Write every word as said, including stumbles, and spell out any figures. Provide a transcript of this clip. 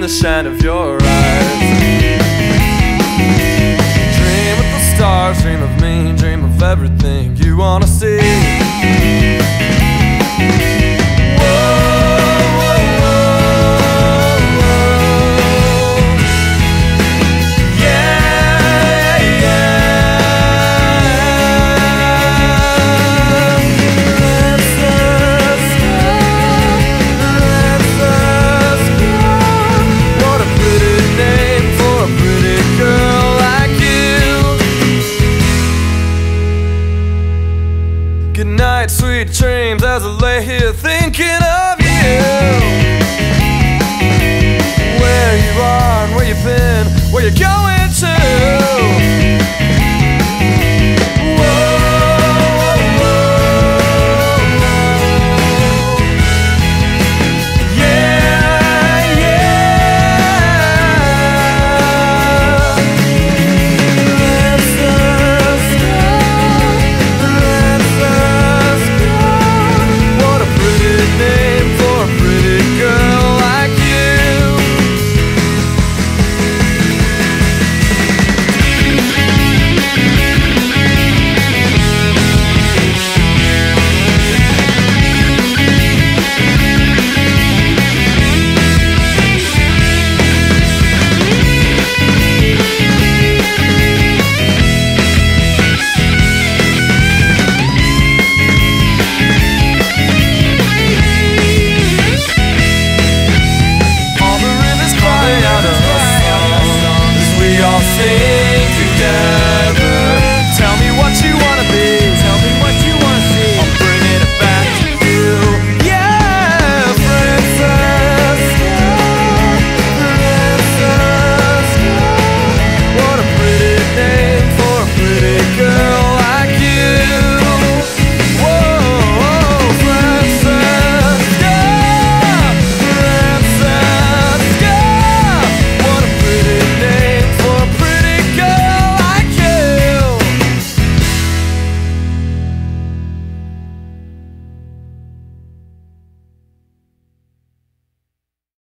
shine of your eyes. Dream with the stars, dream of me, dream of everything you wanna see. Good night, sweet dreams, as I lay here thinking of you. Where you are and where you've been, where you're going to. Sing